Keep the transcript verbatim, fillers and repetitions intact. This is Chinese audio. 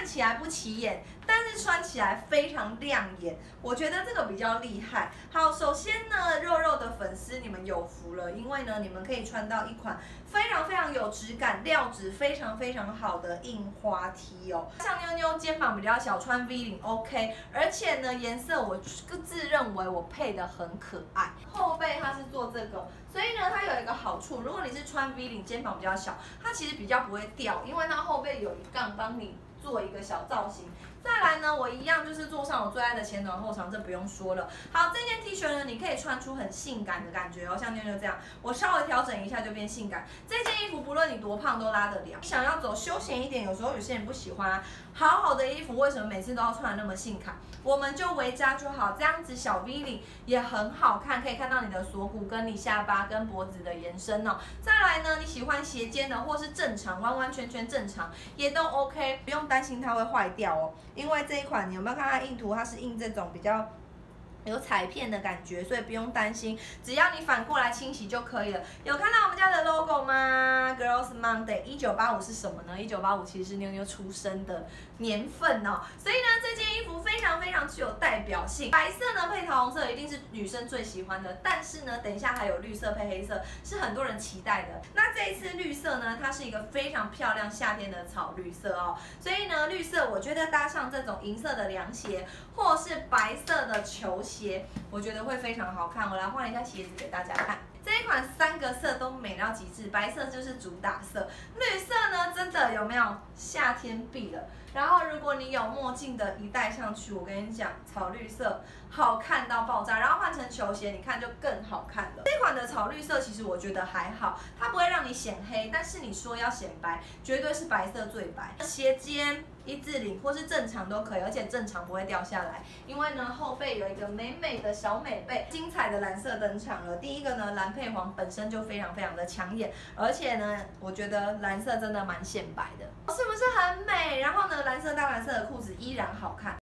起来不起眼，但是穿起来非常亮眼，我觉得这个比较厉害。好，首先呢，肉肉的粉丝你们有福了，因为呢，你们可以穿到一款非常非常有质感、料质非常非常好的印花 T 哦。像妞妞肩膀比较小，穿 V 领 OK， 而且呢，颜色我自认为我配的很可爱。后背它是做这个，所以呢，它有一个好处，如果你是穿 V 领，肩膀比较小，它其实比较不会掉，因为它后背有一杠帮你做一个小造型。再来呢，我一样就是做上我最爱的前短后长，这不用说了。好，这件 T 恤呢，你可以穿出很性感的感觉哦，像妞妞这样，我稍微调整一下就变性感。这件衣服不论你多胖都拉得了。你想要走休闲一点，有时候有些人不喜欢、啊、好好的衣服，为什么每次都要穿得那么性感？我们就围扎就好，这样子小 V 领也很好看，可以看到你的锁骨跟你下巴跟脖子的延伸哦。再来呢，你喜欢斜肩的或是正常完完全全正常也都 OK， 不用担心它会坏掉哦。因为这一款你有没有看它印图？它是印这种比较有彩片的感觉，所以不用担心，只要你反过来清洗就可以了。有看到我们家的 logo 吗 ？Girls Monday 一九八五是什么呢？一九八五其实是妞妞出生的年份哦。所以呢，这件衣服非常非常具有代表性。白色呢配桃红色一定是女生最喜欢的，但是呢，等一下还有绿色配黑色，是很多人期待的。那这一次绿色呢，它是一个非常漂亮夏天的草绿色哦。所以呢，绿色我觉得搭上这种银色的凉鞋，或是白色的球鞋。鞋我觉得会非常好看，我来换一下鞋子给大家看。这一款三个色都美到极致，白色就是主打色，绿色呢真的有没有夏天必了？然后如果你有墨镜的一戴上去，我跟你讲，草绿色好看到爆炸，然后换成球鞋，你看就更好看了。这款的草绿色其实我觉得还好，它不会让你显黑，但是你说要显白，绝对是白色最白。鞋尖一字领或是正常都可以，而且正常不会掉下来，因为呢后背有一个美美的小美背，精彩的蓝色登场了。第一个呢，蓝配黄本身就非常非常的抢眼，而且呢，我觉得蓝色真的蛮显白的，是不是很美？然后呢，蓝色大蓝色的裤子依然好看。